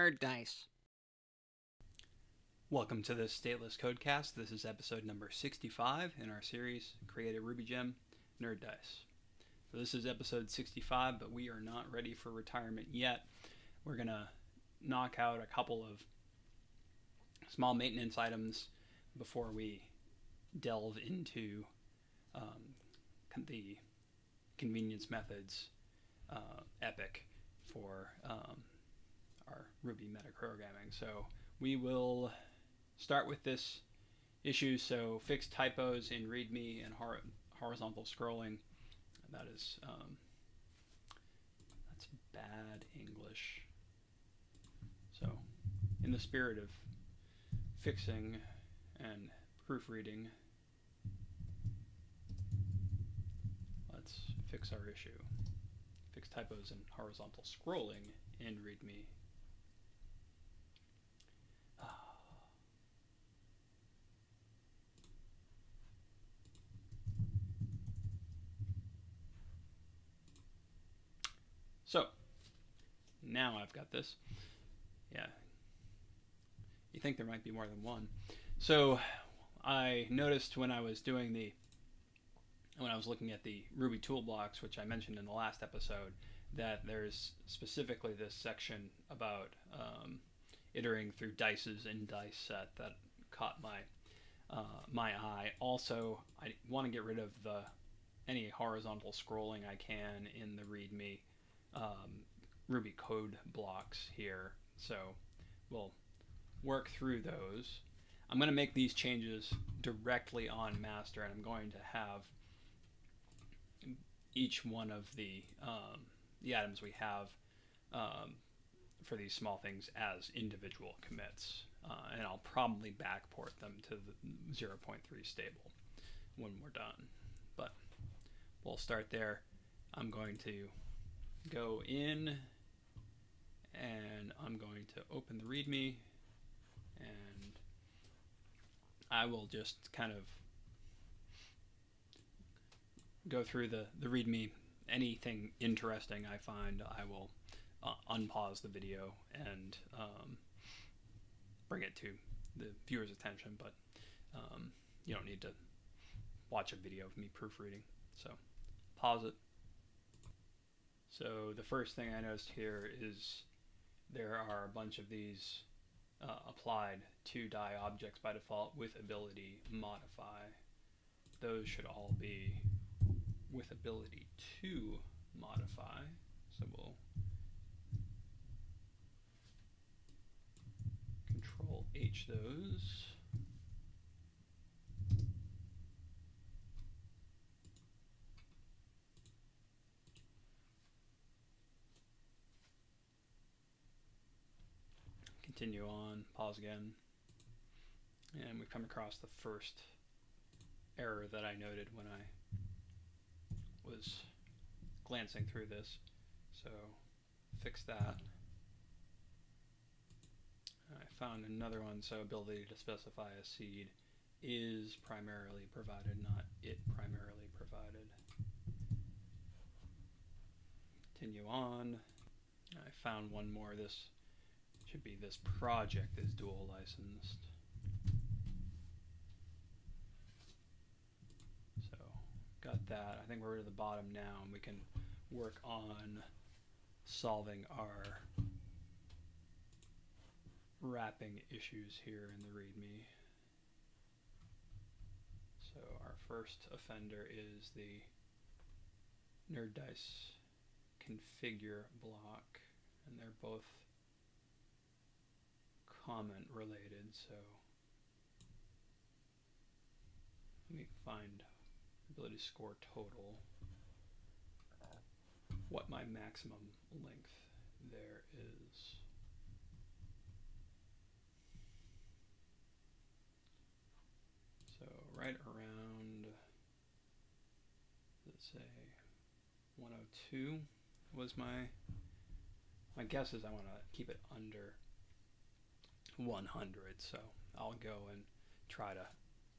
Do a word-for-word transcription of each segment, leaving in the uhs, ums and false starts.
NerdDice. Welcome to the Stateless Codecast. This is episode number sixty-five in our series, Create a RubyGem, NerdDice. So this is episode sixty-five, but we are not ready for retirement yet. We're going to knock out a couple of small maintenance items before we delve into um, the convenience methods uh, epic for um, our Ruby metaprogramming. So we will start with this issue. So fix typos in README and hor horizontal scrolling. That is um, that's bad English. So in the spirit of fixing and proofreading, let's fix our issue. Fix typos and horizontal scrolling in README. So now I've got this. Yeah. You think there might be more than one. So I noticed when I was doing the when I was looking at the Ruby toolblocks, which I mentioned in the last episode, that there's specifically this section about um, iterating through dices in dice set that caught my uh, my eye. Also, I want to get rid of the any horizontal scrolling I can in the README um, Ruby code blocks here. So we'll work through those. I'm going to make these changes directly on master, and I'm going to have each one of the um, the items we have um, for these small things as individual commits, uh, and I'll probably backport them to the zero point three stable when we're done. But we'll start there. I'm going to go in and I'm going to open the README, and I will just kind of go through the, the README. Anything interesting I find, I will uh, unpause the video and um, bring it to the viewer's attention, but um, you don't need to watch a video of me proofreading. So pause it. So the first thing I noticed here is there are a bunch of these uh, applied to die objects by default with ability modify. Those should all be with ability to modify. So we'll control H those. Continue on, pause again, and we come across the first error that I noted when I was glancing through this. So fix that. I found another one. So ability to specify a seed is primarily provided, not it primarily provided. Continue on. I found one more. This should be this project is dual licensed. So got that. I think we're at the bottom now, and we can work on solving our wrapping issues here in the README. So our first offender is the NerdDice configure block, and they're both comment related. So let me find ability score total, what my maximum length there is. So right around, let's say one oh two was my my guess is I want to keep it under one hundred, so I'll go and try to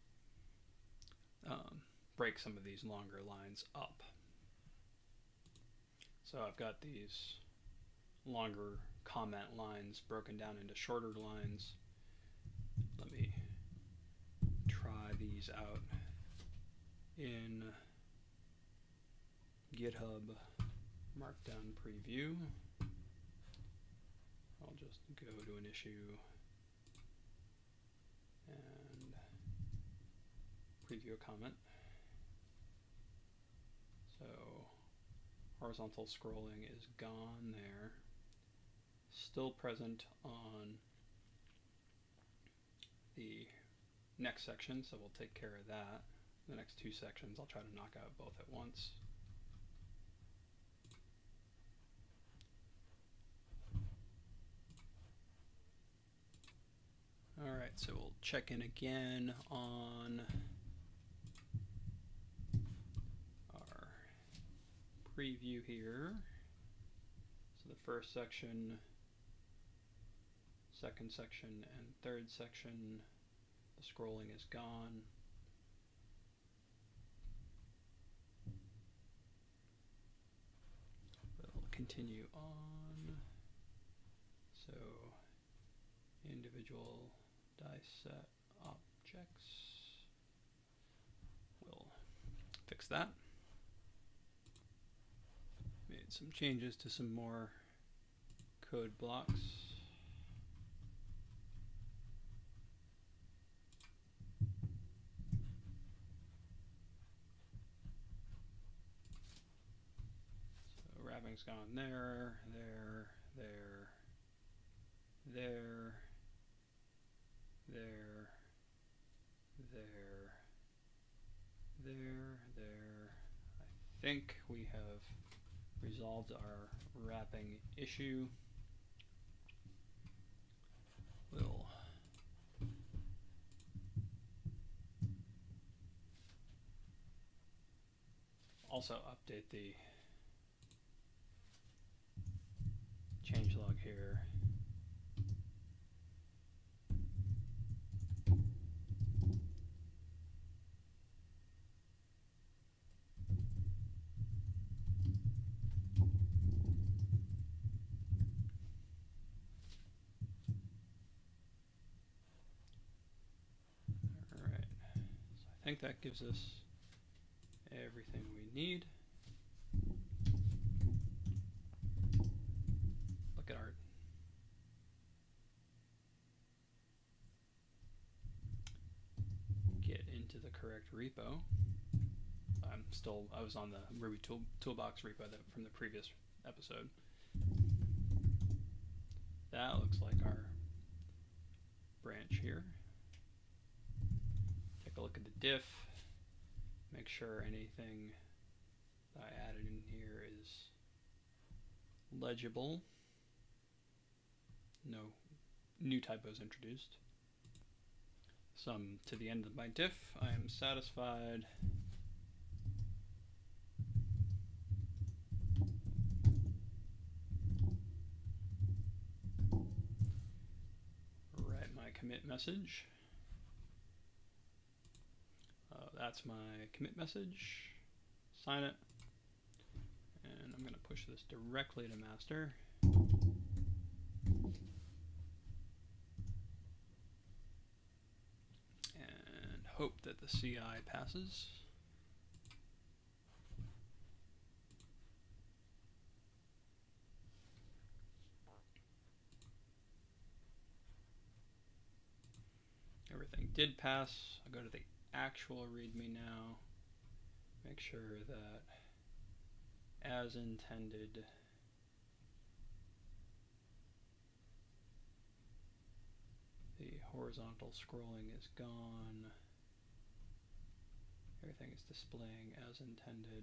um, break some of these longer lines up. So I've got these longer comment lines broken down into shorter lines. Let me try these out in GitHub Markdown Preview. I'll just go to an issue and preview a comment. So horizontal scrolling is gone there. Still present on the next section, so we'll take care of that. The next two sections I'll try to knock out both at once. Alright, so we'll check in again on our preview here. So the first section, second section, and third section, the scrolling is gone. We'll continue on. So individual dice set objects. We'll fix that. Made some changes to some more code blocks. So wrapping's gone there, there, there, there, there, there, there, there. I think we have resolved our wrapping issue. We'll also update the changelog here. I think that gives us everything we need. Look at art. Get into the correct repo. I'm still, I was on the Ruby tool, Toolbox repo that, from the previous episode. That looks like our branch here. Take a look at the diff, make sure anything that I added in here is legible, no new typos introduced. So I'm to the end of my diff. I am satisfied. Write my commit message. Uh, that's my commit message. Sign it. And I'm going to push this directly to master. And hope that the C I passes. Everything did pass. I'll go to the actual README now. Make sure that as intended the horizontal scrolling is gone. Everything is displaying as intended.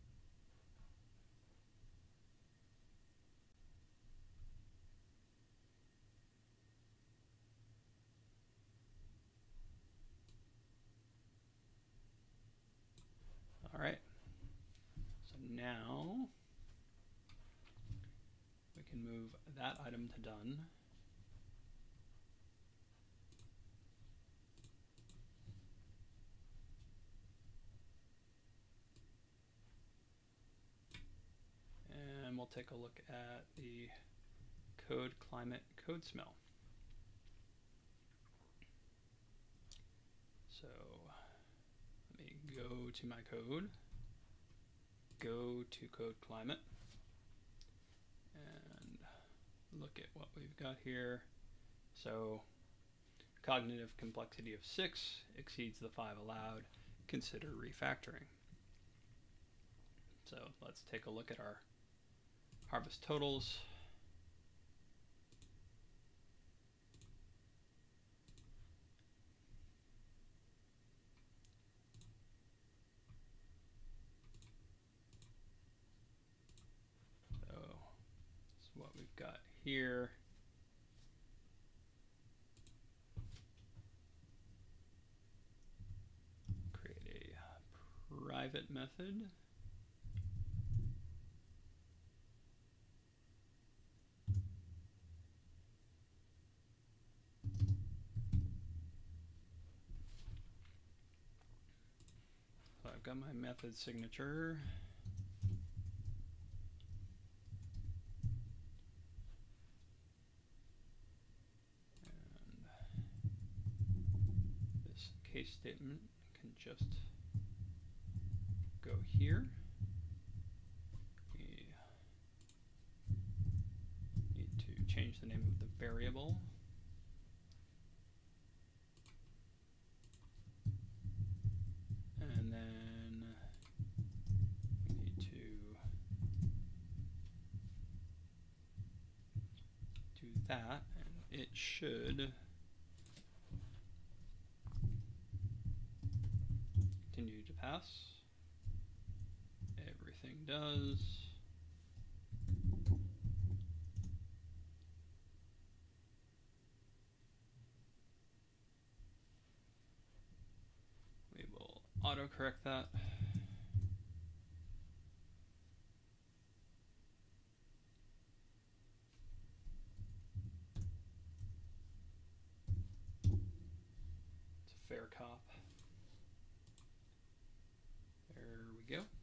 All right, so now we can move that item to done. And we'll take a look at the code climate code smell. So let me go to my code, go to code climate, and look at what we've got here. So cognitive complexity of six exceeds the five allowed. Consider refactoring. So let's take a look at our harvest totals. So that's what we've got here. Create a private method. So I've got my method signature. Case statement can just go here. We need to change the name of the variable. And then we need to do that, and it should continue to pass. Everything does. We will autocorrect that. It's a fair cop. There we go.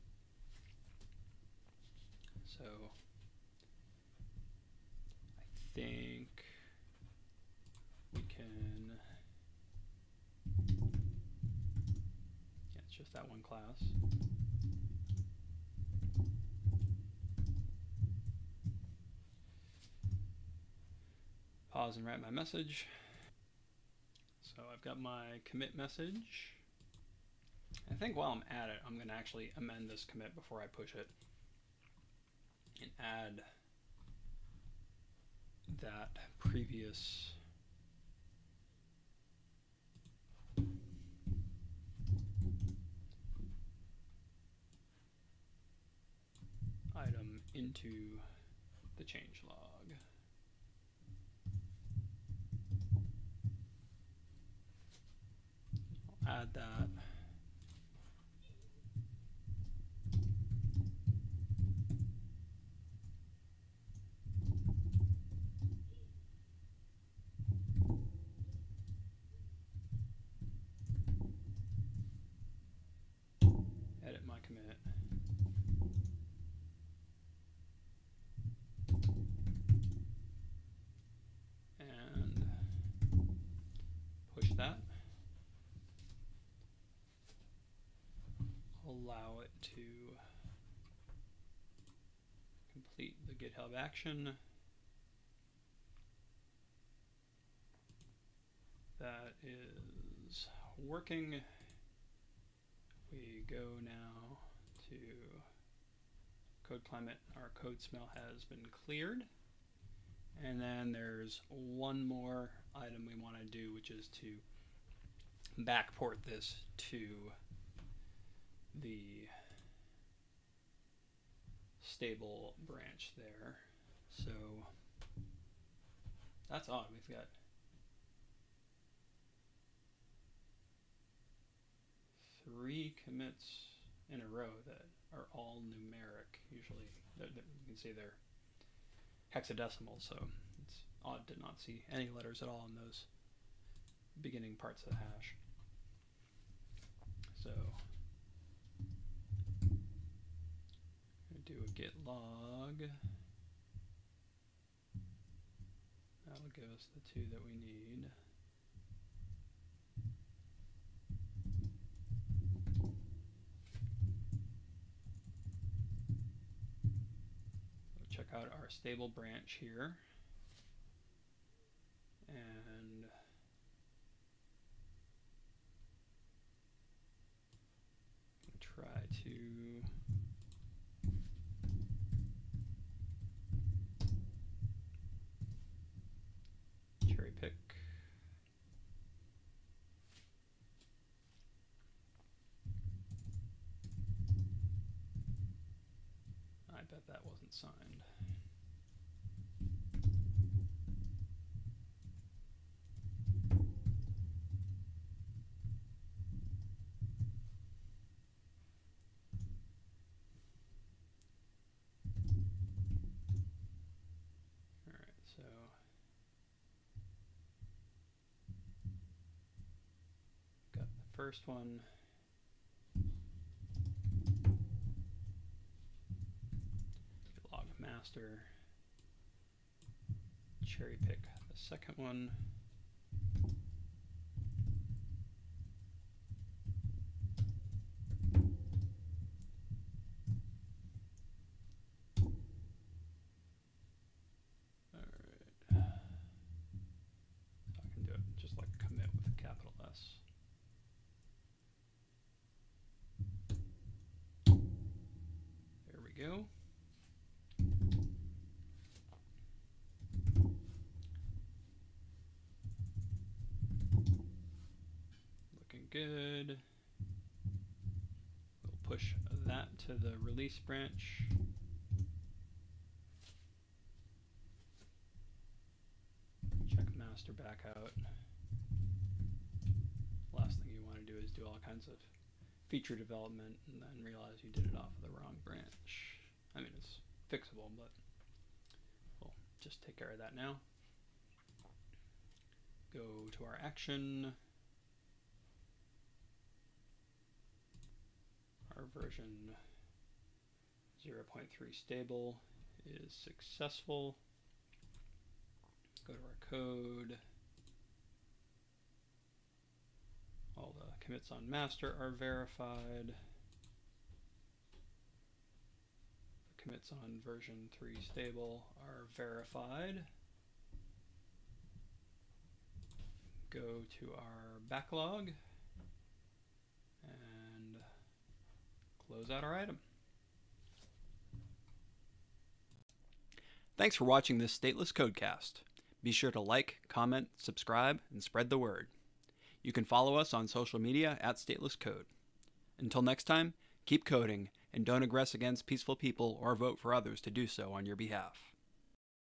So I think we can, yeah, it's just that one class. Pause and write my message. So I've got my commit message. I think while I'm at it, I'm going to actually amend this commit before I push it and add that previous item into the changelog. I'll add that. Edit my commit. And push that. Allow it to complete the GitHub action. That is working. We go now to code climate. Our code smell has been cleared. And then there's one more item we want to do, which is to backport this to the stable branch there. So that's odd. We've got three commits in a row that are all numeric. Usually, they're, they're, you can see they're hexadecimal, so it's odd to not see any letters at all in those beginning parts of the hash. So I'm going to do a git log. that'll give us the two that we need. Check out our stable branch here, and try to cherry pick. I bet that wasn't signed. So got the first one. Log master. Cherry pick the second one. Go. Looking good. We'll push that to the release branch. Check master back out. Last thing you want to do is do all kinds of feature development and then realize you did it off of the wrong branch. I mean, it's fixable, but we'll just take care of that now. Go to our action. Our version zero point three stable is successful. Go to our code. All the commits on master are verified. The commits on version three stable are verified. Go to our backlog and close out our item. Thanks for watching this stateless codecast. Be sure to like, comment, subscribe, and spread the word. You can follow us on social media at Stateless Code. Until next time, keep coding and don't aggress against peaceful people or vote for others to do so on your behalf.